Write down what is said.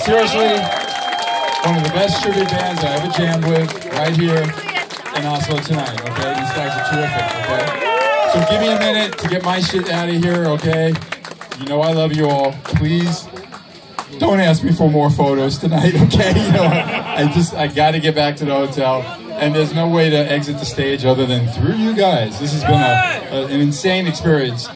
seriously, one of the best tribute bands I ever jammed with, right here in Oslo tonight, okay? These guys are terrific, okay? So give me a minute to get my shit out of here, okay? You know I love you all. Please don't ask me for more photos tonight, okay? You know, I got to get back to the hotel, and there's no way to exit the stage other than through you guys. This has been an insane experience.